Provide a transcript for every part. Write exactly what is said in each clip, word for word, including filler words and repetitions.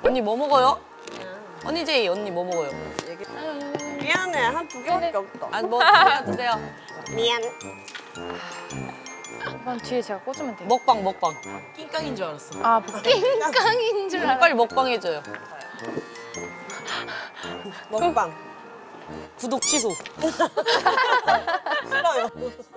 언니 뭐 먹어요? 언니 제이 언니 뭐 먹어요? 미안해, 한 두 개밖에 없다. 아, 뭐 드세요 드세요. 미안. 그럼 뒤에 제가 꽂으면 돼요. 먹방 먹방. 낑깡인 줄 알았어. 아, 낑깡인 줄 알았어. 빨리 먹방 해줘요. 먹방. 구독 취소. 싫어요.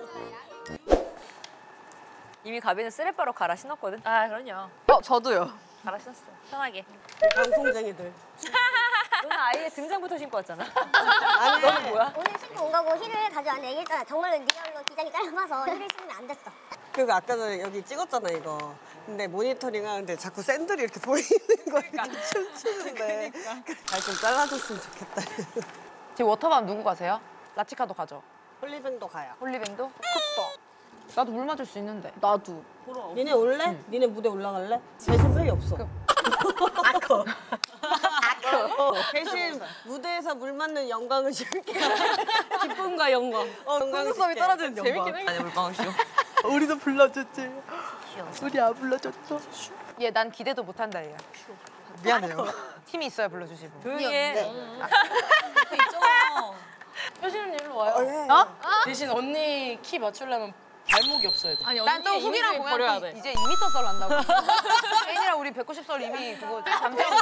이미 가비는 쓰레빠로 갈아 신었거든? 아, 그럼요. 어 저도요. 갈아 신었어. 편하게. 방송쟁이들. 너는 아예 등장부터 신고 왔잖아. 아니, 너는 뭐야? 오늘 신고 온 거고 힐을 가져왔는데 얘기했잖아. 정말로 리얼로 기장이 짧아서 힐을 신으면 안 됐어. 그리고 아까 전에 여기 찍었잖아, 이거. 근데 모니터링 하는데 자꾸 샌들이 이렇게 보이는 거야. 그러니까. 춤추는데. 잘 좀 잘라줬으면 좋겠다. 지금 워터밤 누구 가세요? 라치카도 가죠. 홀리뱅도 가요. 홀리뱅도? 좋겠다. 나도 물 맞을 수 있는데. 나도. 니네 올래? 응. 니네 무대 올라갈래? 대신 회의 없어. 아커. 아커. 대신 무대에서 물 맞는 영광을 줄게. 기쁨과 영광. 어, 속눈썹이 떨어지는 영광. 재밌긴 해. 아니 물방울 쇼. 우리도 불러줬지. 우리 안 불러줬어. 얘 난 기대도 못한다 얘야. 미안해요. 팀이 있어야 불러주지 뭐. 조용히 해. 네. 있잖아. 효신은 일로 와요. 어? 대신 언니 키 맞추려면 발목이 없어야 돼. 아니, 난 또 후기랑 보면 또 이제 이 미터 썰 한다고. 혜인이랑 우리 백구십 썰 이미 그거 잠재워.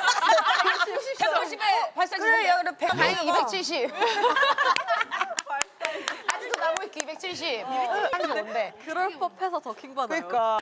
백오십에 발사 그래, 야, 그래. 백. 다행히 이백칠십. 아직도 나무 위키 이백칠십. 한지 뭔데? 그럴 법해서 더 킹받아요. 그러니까.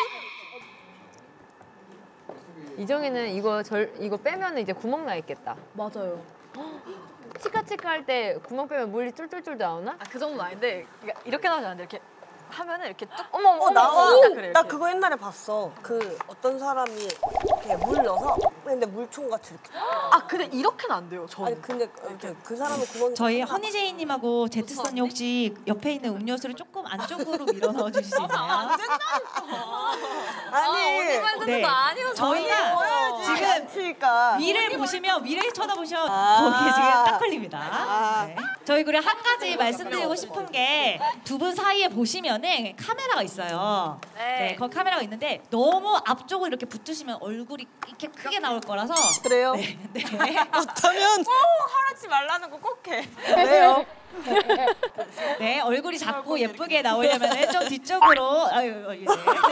이정이는 이거 절 이거 빼면 이제 구멍 나 있겠다. 맞아요. 치카치카 할 때 구멍 빼면 물이 쫄쫄쫄 나오나? 아, 그 정도는 아닌데 그러니까 이렇게 나오지 않는데 이렇게 하면은 이렇게 뚝. 어머 어머 어, 나와. 딱 그래, 이렇게. 나 그거 옛날에 봤어. 그 어떤 사람이 이렇게 물 넣어서 근데 물총 같이 이렇게. 아 근데 이렇게는 안 돼요. 저는. 아니 근데 이렇게 그 사람은 구멍이. 저희 허니제이님하고 제트선이 혹시 옆에 있는 음료수를 조금 안쪽으로 밀어 넣어 주실 수 있나요? 아니. 네. 저희가 지금 치니까. 위를 보시면 위를 쳐다보시면 아. 거기에 지금 딱 걸립니다. 아. 네. 저희 그리고 한 가지 말씀드리고 싶은 게 두 분 사이에 보시면은 카메라가 있어요. 네. 거기 카메라가 있는데 너무 앞쪽으로 이렇게 붙으시면 얼굴이 이렇게 크게 나올 거라서. 그래요? 네. 네. 그렇다면 하지 말라는 거 꼭 해. 그래요. 네, 얼굴이 작고 예쁘게 나오려면 좀 뒤쪽으로. 아유, 어, 예.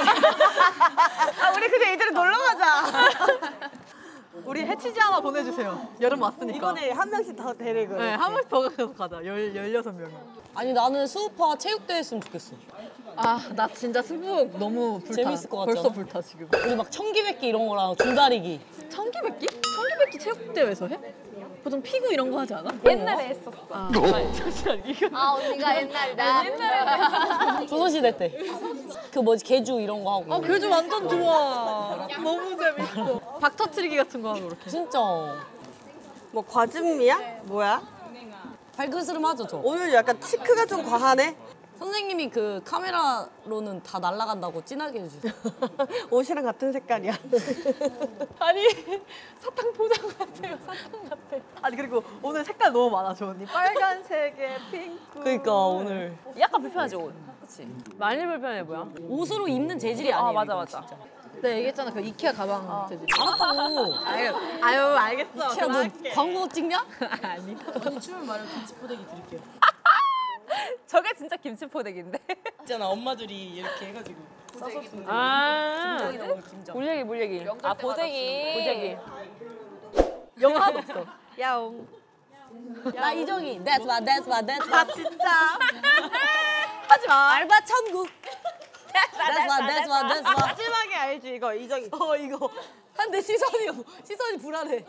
아 우리 그냥 이대로 놀러 가자. 우리 해치지 하나 보내주세요. 여름 왔으니까. 이번에 한 명씩 더 데리고. 네, 한 번씩 더 가서 가자. 열, 열여섯 명이. 아니 나는 수우파 체육대회 했으면 좋겠어. 아, 나 진짜 수북 너무 불타. 재밌을 것 같지 벌써 않아? 불타, 지금. 우리 막 청기백기 이런 거랑 줄다리기. 청기백기? 청기백기 체육대회에서 해? 보통 피구 이런 거 하지 않아? 옛날에 했었어. 아, 아니, 잠시만, 이거. 아 언니가 옛날 나. 조선시대 때. 그 뭐지 개주 이런 거 하고. 아, 그래도 완전 좋아. 너무 재밌어. 박 터트리기 같은 거 하고 그렇게. 진짜. 뭐 과즙미야? 뭐야? 발그스름 하죠 저. 오늘 약간 치크가 좀 과하네. 선생님이 그 카메라로는 다 날아간다고 진하게 해주세요. 옷이랑 같은 색깔이야. 아니, 사탕 포장 같아요. 사탕 같아. 아니, 그리고 오늘 색깔 너무 많아, 저 언니. 빨간색에 핑크. 그러니까 오늘 약간 불편하지 옷. 그렇지. 많이 불편해 보여. 옷으로 입는 재질이 아니에요. 아 맞아 이거 맞아. 진짜. 내가 얘기했잖아, 그 이케아 가방 재질. 알았다고. 아유, 아유, 알겠어. 키야 너 광고 찍냐? 아니. 춤을 말고 김치포대기 드릴게요. 저게 진짜 김치포대기인데. 있잖아 엄마들이 이렇게 해가지고 싸서 주는 거. 아. 김정이나 오늘 김정. 물 얘기 물 얘기. 아 보재기. 보재기. 영어 하나도 없어. 야옹. 나 이정이. That's why, that's why, that's why. 아, 진짜. 하지 마. 알바 천국. That's why, that's why, that's why. 마지막에 알지 이거 이정이. 어 이거. 한데 시선이 시선이 불안해.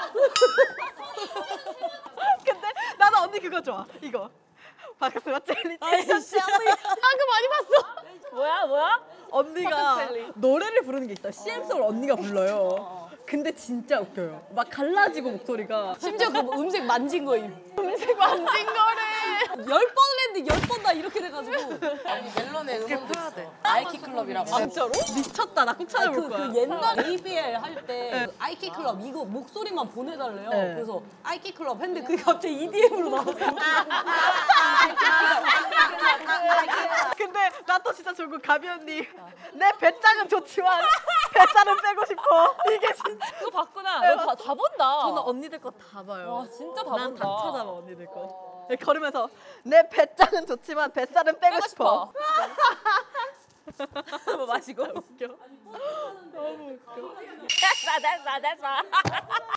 근데 나도 언니 그거 좋아. 이거. 바카스마 젤리. 아이 씨. 방금 많이 봤어. 뭐야 뭐야? 언니가 노래를 부르는 게 있어. 씨엠송을 언니가 불러요. 근데 진짜 웃겨요. 막 갈라지고 목소리가. 심지어 그 음색 만진 거임. 음색 만진 거래. 열 번을 했는데 열 번 다 이렇게 돼가지고. 아니 멜론에 음원도 있어. 아이키 클럽이라고. 진짜로? 미쳤다. 나 꼭 찾아볼 그, 거야. 그 옛날 에이비엘 할 때 아이키 클럽 이거 목소리만 보내달래요. 네. 그래서 아이키 클럽 했는데 그게 갑자기 이디엠으로 나왔어. 근데 나 또 진짜 좋고 가비 언니. 내 배짱은 좋지만 뱃살은 빼고 싶어. 이게 진짜. 그거 봤구나. 너 다 다 본다. 저는 언니들 거 다 봐요. 와 진짜 다 난 본다. 다 찾아봐 언니들 거. 네, 걸으면서 내 배짱은 좋지만 뱃살은 빼고, 빼고 싶어. 뭐 마시고. 웃겨. 너무 웃겨. 됐어 됐어 됐어.